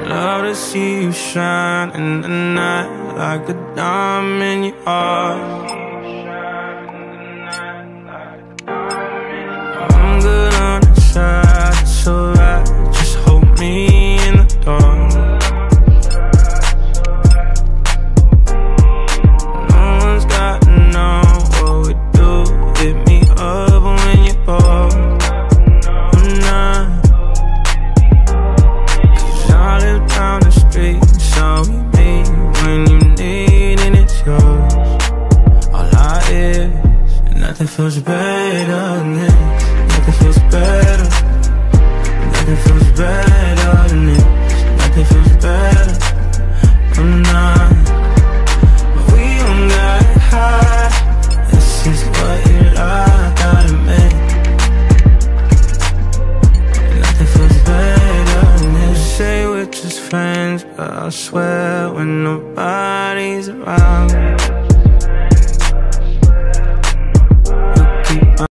love to see you shine in the night like a diamond you are. I'm good on the side, it's alright. Just hold me in the dark. No one's got to know what we do. Hit me up when you're bored. I'm not, 'cause I live down the street, so we meet when you need and it's yours. All I is, and nothing feels better than this. Nothing feels better. Nothing feels better than this. Nothing feels better. I'm not, but we don't got high. This is what you like, gotta make. Nothing feels better than this. Say we're just friends, but I swear when nobody's around,